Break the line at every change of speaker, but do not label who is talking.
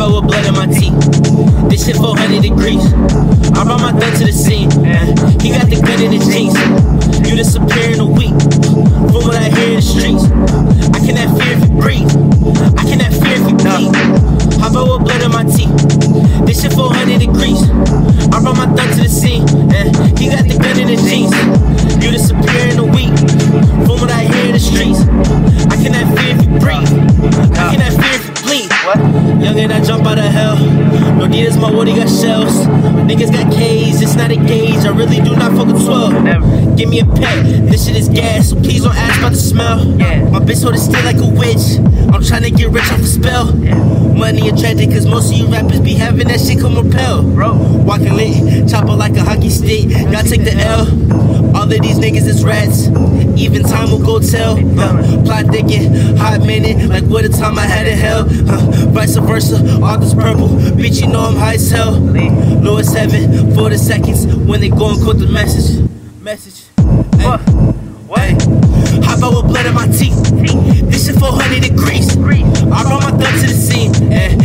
about with blood in my teeth? This shit 400 degrees. I brought my gun to the scene. He got the gun in his jeans. You disappear in a week. From what I hear in the streets, I cannot fear if you breathe. I cannot fear if you bleed. How about with blood in my teeth? This shit 400 degrees. I brought my gun to the scene. He got the gun in his jeans. You disappear in a week. From what I hear in the streets, I cannot fear if you breathe. I cannot fear if you bleed. Young and I jump out of hell. No need is my woody got shells. Niggas got K's, it's not a gauge. I really do not fuck with 12. Never. Give me a pet, this shit is gas, so please don't ask about the smell. My bitch hold it still like a witch. I'm trying to get rich off a spell. Money attracted, cause most of you rappers be having that shit come repel. Walking lit, chopper like a hockey stick. Y'all take the L. All of these niggas is rats. Even time will go tell. Plot thicket, hot minute, like what a time I had in hell. Vice versa, all this purple. Bitch, you know I'm high as hell. Lowest heaven for the seconds when they go and quote the message. Hey. What? How about with blood in my teeth? This shit 400 degrees. I brought my gun to the scene.